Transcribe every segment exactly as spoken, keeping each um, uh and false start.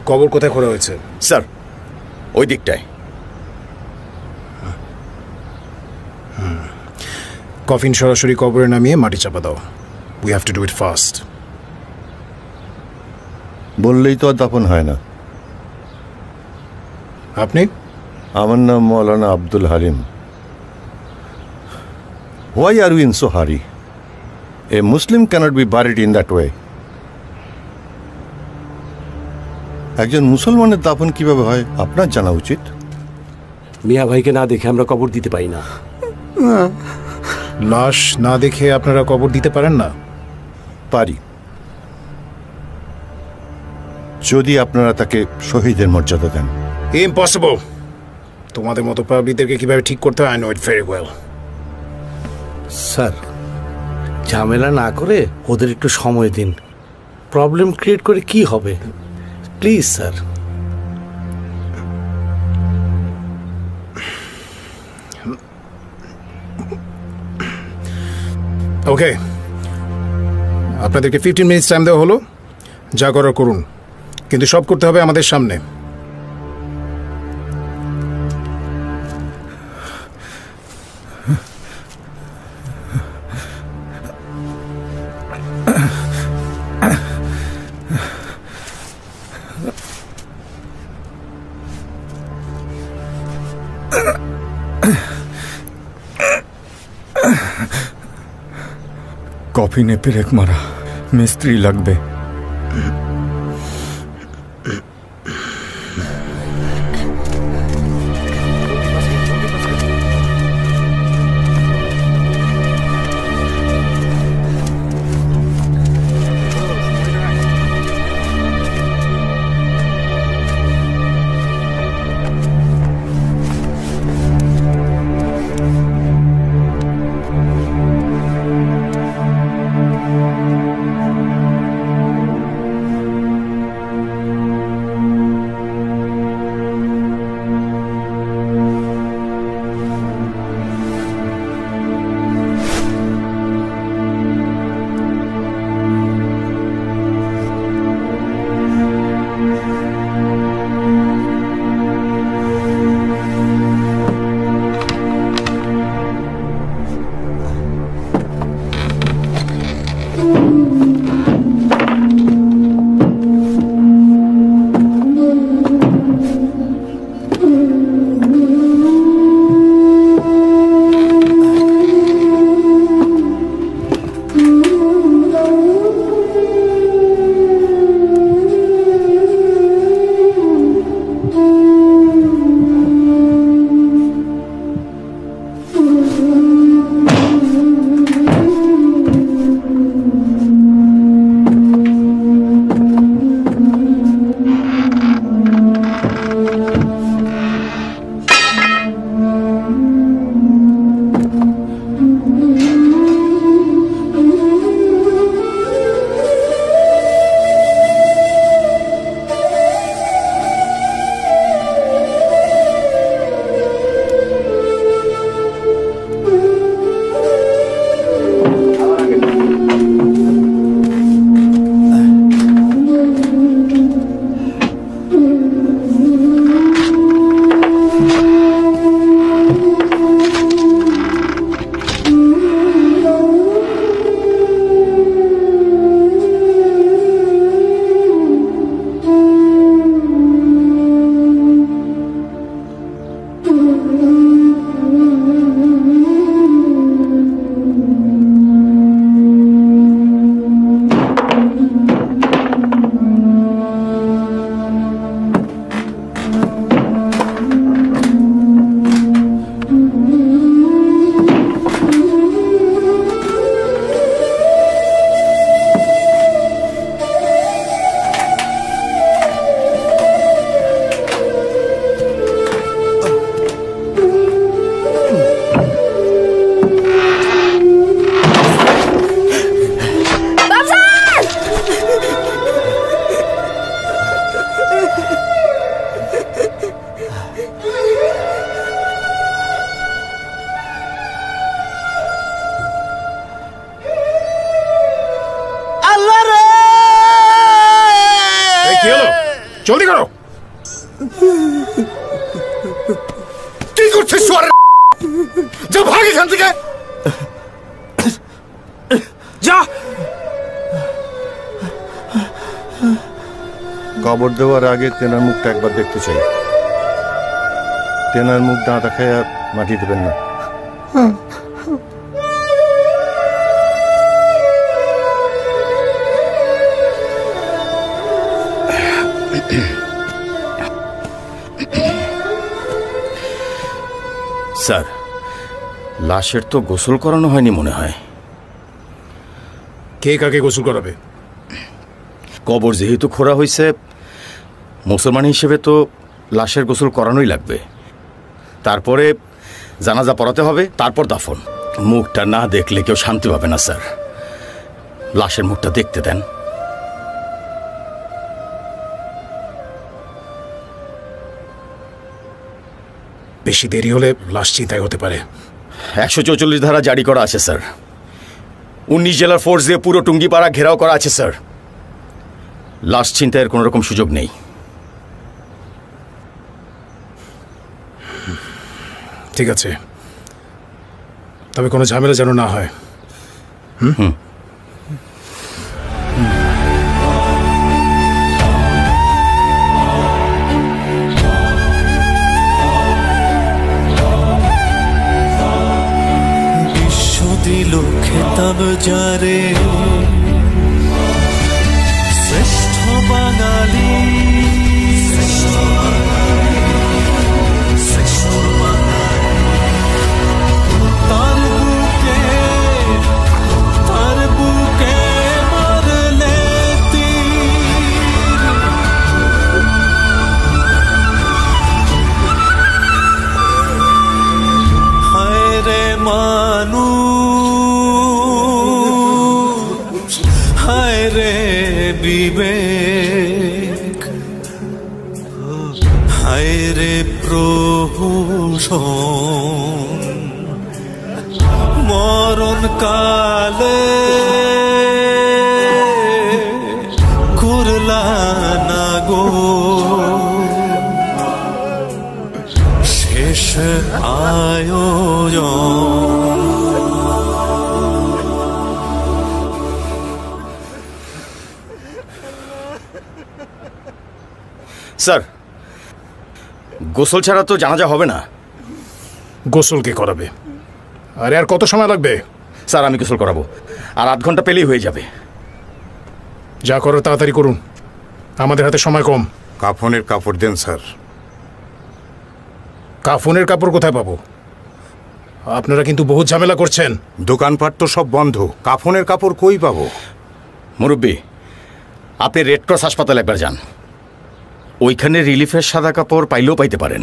কবর কোথায় খোঁড়া হয়েছে? স্যার ওই দিকটায়। কফিন সরাসরি কবরে নামিয়ে মাটি চাপা দাও। We have to do it fast. বললেই তো আর দাফন হয় না। আপনি? আমার নাম মৌলানা Abdul Halim. Why are you in so hurry? A Muslim cannot be buried in that way. একজন মুসলমানের দাফন কিভাবে হয় আপনার জানা উচিত। মিয়া ভাইকে না দেখে আমরা কবর দিতে পারি না। লাশ না দেখে আপনারা কবর দিতে পারেন না? পারি, যদি আপনারা তাকে শহীদের মর্যাদা দেন। ইম্পসিবল। তোমাদের মতো পাবলিকদেরকে কিভাবে ঠিক করতে হয় I know it very well. Sir, ঝামেলা না করে ওদের একটু সময় দিন। প্রবলেম ক্রিয়েট করে কি হবে? Please sir. ওকে, আপনাদেরকে ফিফটিন মিনিটস টাইম দেওয়া হলো। যা করার করুন, কিন্তু সব করতে হবে আমাদের সামনে। কফিনে পেরেক মারা মিস্ত্রি লাগবে। জলদি করো। কি করছিস শুয়ারের? যা ভাগ এখান থেকে। যা। কবর দেওয়ার আগে তেনার মুখটা একবার দেখতে চাই। তেনার মুখ না দেখায় মাটি দেবেন না। স্যার, লাশের তো গোসল করানো হয়নি মনে হয়। কে কাকে গোসল করাবে? কবর যেহেতু খোঁড়া হয়েছে, মুসলমান হিসেবে তো লাশের গোসল করানোই লাগবে। তারপরে জানাজা পড়াতে হবে, তারপর দাফন। মুখটা না দেখলে কেউ শান্তি পাবে না স্যার। লাশের মুখটা দেখতে দেন। বেশি দেরি হলে লাশ চিন্তায় হতে পারে। একশো চৌচল্লিশ ধারা জারি করা আছে স্যার। উনিশ জেলার ফোর্স দিয়ে পুরো টুঙ্গিপাড়া ঘেরাও করা আছে স্যার। লাশ ছিনতাইয়ের কোনো রকম সুযোগ নেই। ঠিক আছে, তবে কোনো ঝামেলা যেন না হয়। হুম হুম বিশ্ব দিল খেতাব যারে শ্রেষ্ঠ বাঙালি, তার বুকে তার বুকে মারলে তীর। হায় রে মানুষ, হায় রে বিবেক, হায় রে প্রহসন, মরণ কালে করলা না গো শেষ আয়োজন। স্যার, গোসল ছাড়া তো জানাজা হবে না। গোসল কে করাবে? আরে আর কত সময় লাগবে? স্যার, আমি গোসল করাবো, আর আধ ঘন্টা পেলেই হয়ে যাবে। যা করো তাড়াতাড়ি করুন, আমাদের হাতে সময় কম। কাফনের কাপড় দেন স্যার। কাফনের কাপড় কোথায় পাবো? আপনারা কিন্তু বহুত ঝামেলা করছেন। দোকানপাট তো সব বন্ধ, কাফনের কাপড় কই পাবো? মুরব্বী, আপনি রেড ক্রস হাসপাতালে একবার যান। ওইখানে রিলিফের সাদা কাপড় পাইলেও পাইতে পারেন।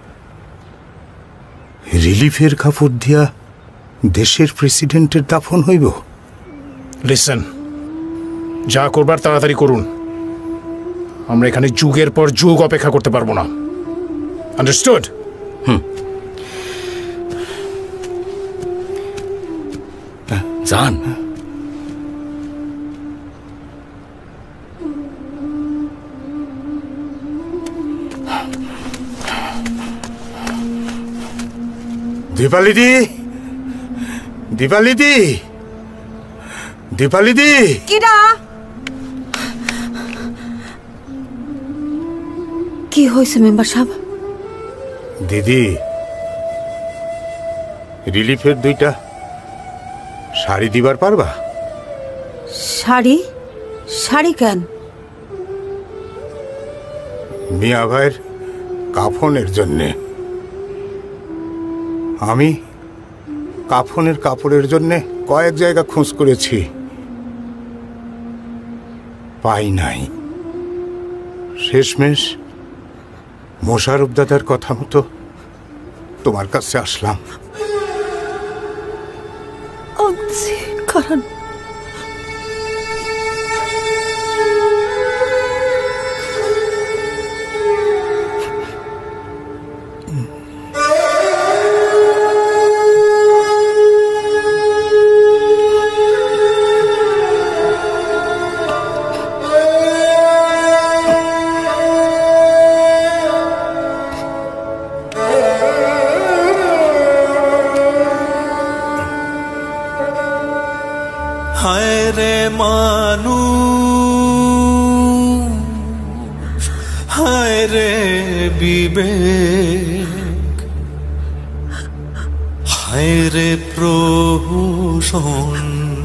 রিলিফের কাপড় দিয়া দেশের প্রেসিডেন্টের দাফন হইব? লিসেন, যা করবার তাড়াতাড়ি করুন। আমরা এখানে যুগের পর যুগ অপেক্ষা করতে পারবো না। আন্ডারস্টুড? হুম, যান। দীপালিদি, দীপালিদি, দীপালিদি। কিরা? কি হয়েছে মেম্বার সাহেব? দিদি, রিলিফের দুইটা শাড়ি দিবার পারবা? শাড়ি? শাড়ি কেন? মিয়া ভাইয়ের কাফনের জন্যে। আমি কাফনের কাপড়ের জন্যে কয়েক জায়গা খোঁজ করেছি, পাই নাই। শেষমেশ মোশারফ দাদার কথা মতো তোমার কাছে আসলাম। কারণ বিবেক হায় রে প্রভু শোন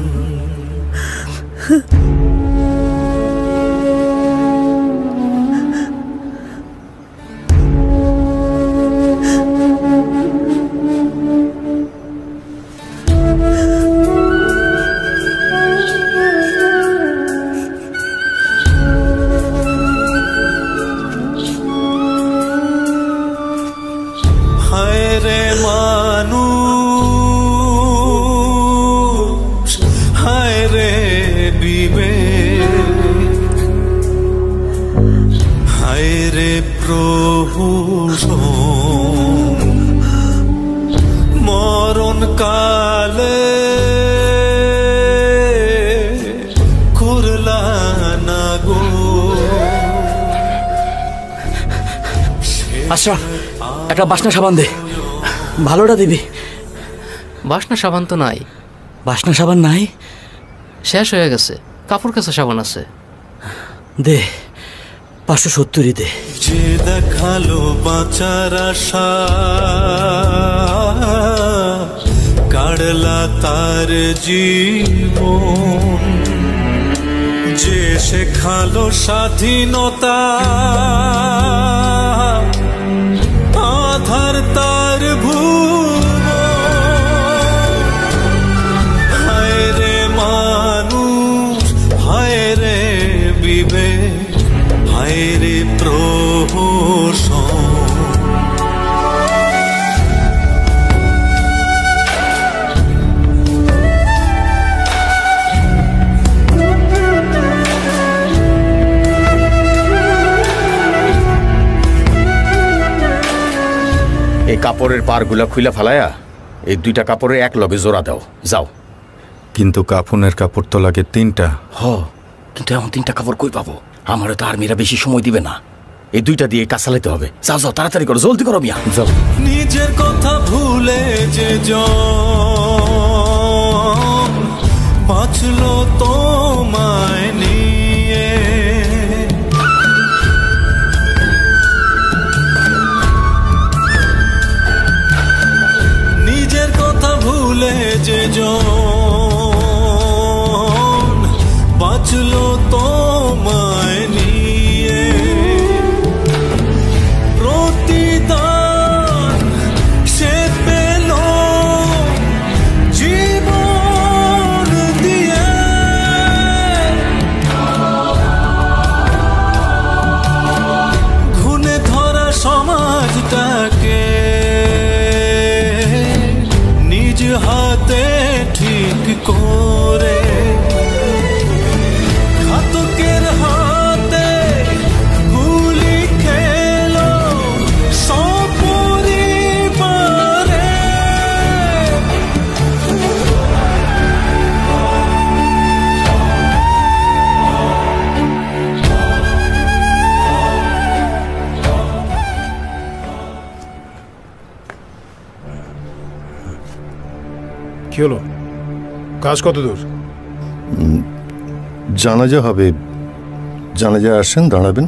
মরণ কালে করলা না গো আচ্ছা একটা বাসনা সাবান দে ভালোটা দিবি বাসনা সাবান তো নাই বাসনা সাবান নাই শেষ হয়ে গেছে কাপড় কাচা সাবান আছে দে পাঁচশো সত্তরই দে যে দেখালো বাঁচার আশা কাড়লা তার জীবন যে শেখালো স্বাধীনতা আধার তার ভুবন হায় রে মানুষ হায় রে বিবেক হায় রে প্রহসন এই কাপড়ের পারগুলা খুইলা ফালায়া এই দুইটা কাপড়ে এক লগে জোড়া দাও যাও। কিন্তু কাফনের কাপড় তো লাগে তিনটা। হ কিন্তু এমন তিনটা কাপড় কই পাবো? আমারও তো আর্মিরা বেশি সময় দিবে না, এই দুইটা দিয়ে কাজ চালাইতে হবে। যাও যাও তাড়াতাড়ি করো, জলদি করো মিয়া যাও। নিজের কথা ভুলে যে জন বাঁচলো তোমায় নিয়ে, নিজের কথা ভুলে যে জন বাঁচলো তোমায় নিয়ে, প্রতিদান সে পেল জীবন দিয়ে, ঘুণে ধরা সমাজটাকে নিজ হাতে ঠিক করে, ঘাতকের হাতে গুলি খেলো সপরিবারে। কি হলো? কাজ কত দূর? জানাজা হবে, জানাজা আসেন, দাঁড়াবেন।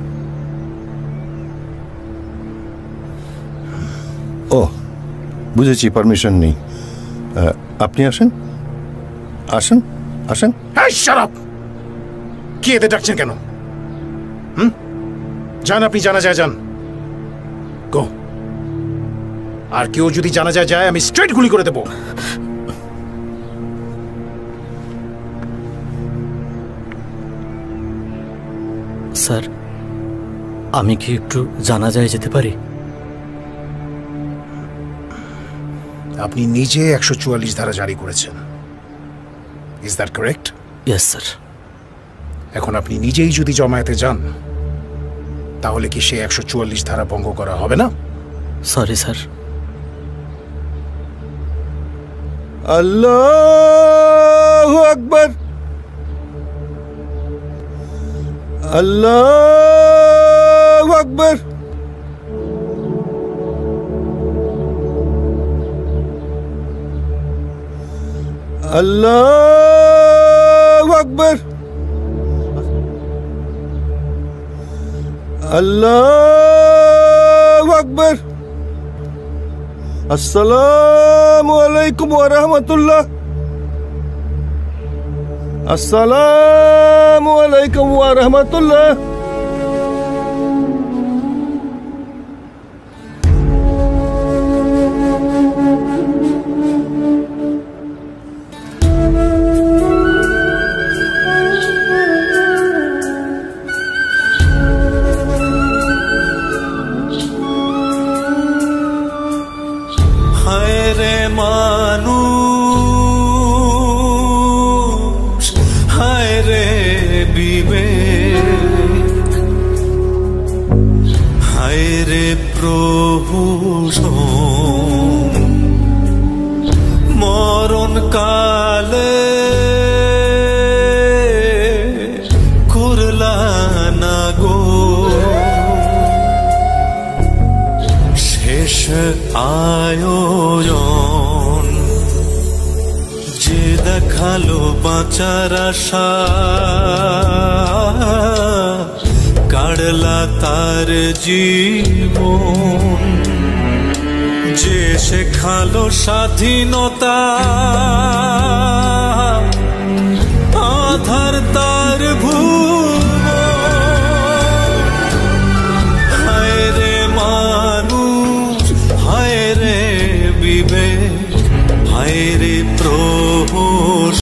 ও বুঝেছি, পারমিশন নেই। আহ, আপনি আসেন, আসেন আসেন। হ্যাঁ শাট আপ! কি এতে ডাকছেন কেন? হুম, যান আপনি, জানা যায় যান। গো। আর কেউ যদি জানা যায় যায় আমি স্ট্রেট গুলি করে দেবো। স্যার আমি কি একটু জানা যায় যেতে পারি? আপনি নিজে একশো চুয়াল্লিশ ধারা জারি করেছেন, is that correct? Yes sir. এখন আপনি নিজেই যদি জমায়েতে যান তাহলে কি সে একশো চুয়াল্লিশ ধারা ভঙ্গ করা হবে না? Sorry sir. আল্লাহু আকবার, আল্লাহু আকবার। আল্লাহু আকবার, আল্লাহ আকবার। আসসালামু আলাইকুম ওয়া রাহমাতুল্লাহ। আসসালামু আলাইকুম ওয়া রাহমাতুল্লাহ। হায় রে মানুষ, হায় রে বিবেক, হায় রে প্রভু মরণ কালে করলা না গো শেষ আয়োজন, যে দেখালো বাঁচার আশা কাড়লা তার জীবন, যে শেখালো স্বাধীনতা আধার তার ভুবন। হায় রে মানুষ, হায় রে বিবেক, হায় রে প্র